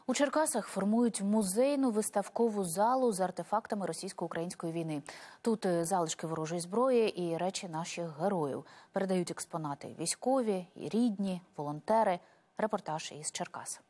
У Черкасах формують музейну виставкову залу з артефактами російсько-української війни. Тут залишки ворожої зброї і речі наших героїв. Передають експонати військові, і рідні, волонтери. Репортаж із Черкас.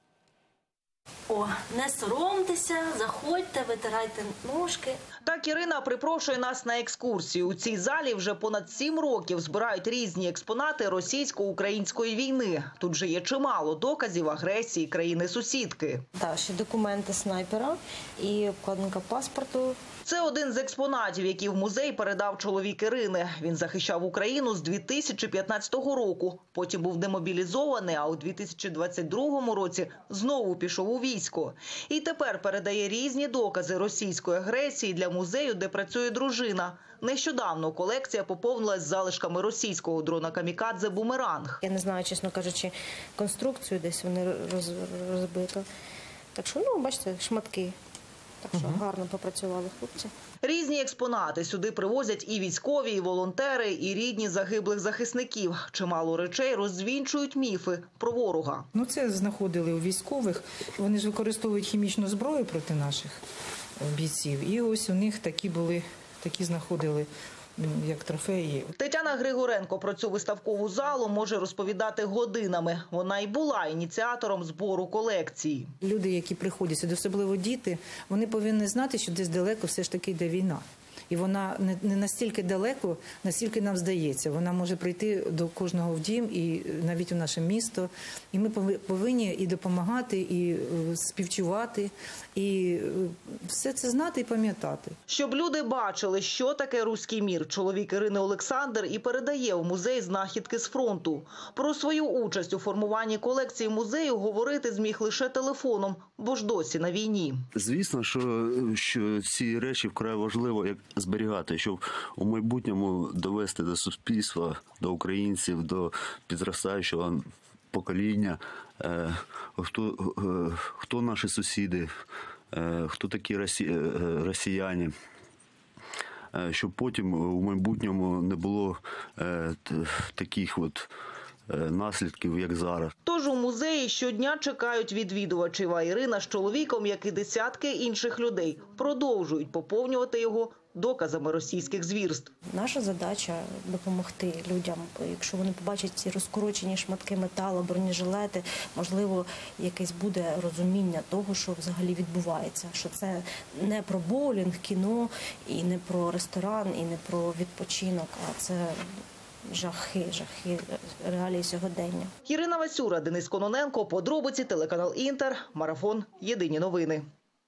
О, не соромтеся, заходьте, витирайте ножки. Так Ірина припрошує нас на екскурсію. У цій залі вже понад 7 років збирають різні експонати російсько-української війни. Тут же є чимало доказів агресії країни-сусідки. Так, ще документи снайпера і обкладинка паспорту. Це один з експонатів, які в музей передав чоловік Ірини. Він захищав Україну з 2015 року. Потім був демобілізований, а у 2022 році знову пішов у військо. І тепер передає різні докази російської агресії для музею, де працює дружина. Нещодавно колекція поповнилась залишками російського дрона «Камікадзе» «Бумеранг». Я не знаю, чесно кажучи, конструкцію, десь вони розбито. Так що, бачите, шматки. Так що гарно попрацювали хлопці. Різні експонати сюди привозять і військові, і волонтери, і рідні загиблих захисників. Чимало речей розвінчують міфи про ворога. Це знаходили у військових. Вони ж використовують хімічну зброю проти наших бійців. І ось у них такі знаходили як трофеї. Тетяна Григоренко про цю виставкову залу може розповідати годинами. Вона й була ініціатором збору колекції. Люди, які приходять сюди, особливо діти, вони повинні знати, що десь далеко все ж таки йде війна. І вона не настільки далеко, наскільки нам здається. Вона може прийти до кожного в дім, і навіть у наше місто. І ми повинні і допомагати, і співчувати, і все це знати і пам'ятати. Щоб люди бачили, що таке руський мір, чоловік Ірини Олександр і передає в музей знахідки з фронту. Про свою участь у формуванні колекції музею говорити зміг лише телефоном, бо ж досі на війні. Звісно, що ці речі вкрай важливо зберігати, щоб у майбутньому довести до суспільства, до українців, до підростаючого покоління, хто наші сусіди, хто такі росіяни, щоб потім у майбутньому не було таких наслідків, як зараз. Тож у музеї щодня чекають відвідувачів, а Ірина з чоловіком, як і десятки інших людей, продовжують поповнювати його доказами російських звірств. Наша задача – допомогти людям. Якщо вони побачать ці розкорочені шматки металу, бронежилети, можливо, якесь буде розуміння того, що взагалі відбувається. Що це не про боулінг, кіно, і не про ресторан, і не про відпочинок, а це жахи реалії сьогодення. Ірина Васюра, Денис Кононенко, подробиці, телеканал Інтер, Марафон, Єдині новини.